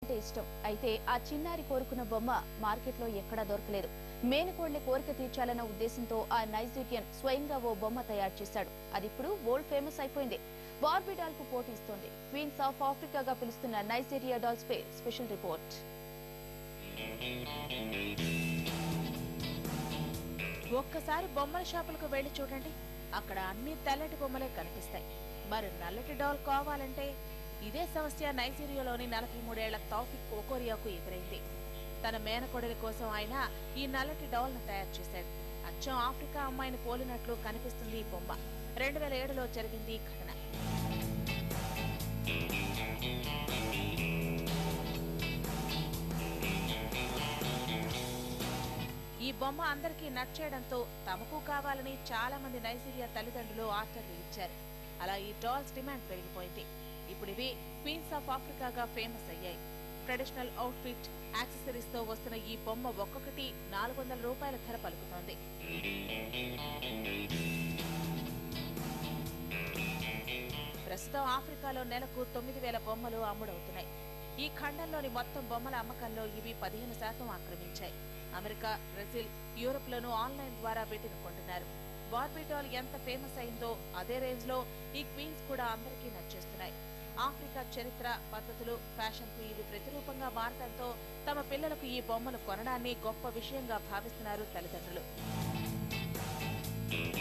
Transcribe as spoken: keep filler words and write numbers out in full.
అంటే ఇష్టం. అయితే ఆ చిన్నారి కోరుకున్న బొమ్మ మార్కెట్లో ఎక్కడా దొరకలేదు. మేనకోళ్ల కోరిక తీర్చాలన్న ఉద్దేశంతో ఆ నైజీరియన్ స్వయంగా ఓ బొమ్మ తయారు చేశాడు. అది ఇప్పుడు వరల్డ్ ఫేమస్ అయిపోయింది. బార్బీ డాల్ కు పోటీ ఇస్తోంది. క్వీన్స్ ఆఫ్ ఆఫ్రికాగా పిలుస్తున్న నైజీరియా డాల్స్ పై స్పెషల్ రిపోర్ట్. ఒక్కసారి బొమ్మల షాపులకు వెళ్లి చూడండి, అక్కడ అన్ని తెల్లటి బొమ్మలే కనిపిస్తాయి. మరి నల్లటి డాల్ కావాలంటే ఇదే సమస్య నైజీరియాలోని నలభై మూడేళ్ల తౌఫిక్ ఓకోరియాకు ఎదురైంది. తన మేనకోడలి కోసం ఆయన ఈ నల్లటి డాల్ ను తయారు చేశాడు. అచ్చం ఆఫ్రికా అమ్మాయిని పోలినట్లు కనిపిస్తుంది ఈ బొమ్మ. రెండు వేల ఏడులో జరిగింది ఈ ఘటన. ఈ బొమ్మ అందరికీ నచ్చేయడంతో తమకు కావాలని చాలా మంది నైజీరియా తల్లిదండ్రులు ఆర్డర్లు ఇచ్చారు. అలా ఈ డాల్స్ డిమాండ్ పెరిగిపోయింది. ఇప్పుడు ఇవి క్వీన్స్ ఆఫ్ ఆఫ్రికాగా ఫేమస్ అయ్యాయి. ట్రెడిషనల్ అవుట్ఫిట్, యాక్సెసరీస్ తో వస్తున్న ఈ బొమ్మ ఒక్కొక్కటి నాలుగు వందల రూపాయల ధర పలుకుతోంది. ప్రస్తుతం ఆఫ్రికాలో నెలకు తొమ్మిది వేల బొమ్మలు అమ్ముడవుతున్నాయి. ఈ ఖండంలోని మొత్తం బొమ్మల అమ్మకంలో ఇవి పదిహేను శాతం ఆక్రమించాయి. అమెరికా, బ్రెజిల్, యూరోప్ లోనూ ఆన్లైన్ ద్వారా వీటిని కొంటున్నారు. బార్బీ డాల్ ఎంత ఫేమస్ అయిందో అదే రేంజ్ లో ఈ క్వీన్స్ కూడా అందరికీ నచ్చేస్తున్నాయి. ఆఫ్రికా చరిత్ర, పద్ధతులు, ఫ్యాషన్ కు ఇవి ప్రతిరూపంగా మారడంతో తమ పిల్లలకు ఈ బొమ్మలు కొనడాన్ని గొప్ప విషయంగా భావిస్తున్నారు తల్లిదండ్రులు.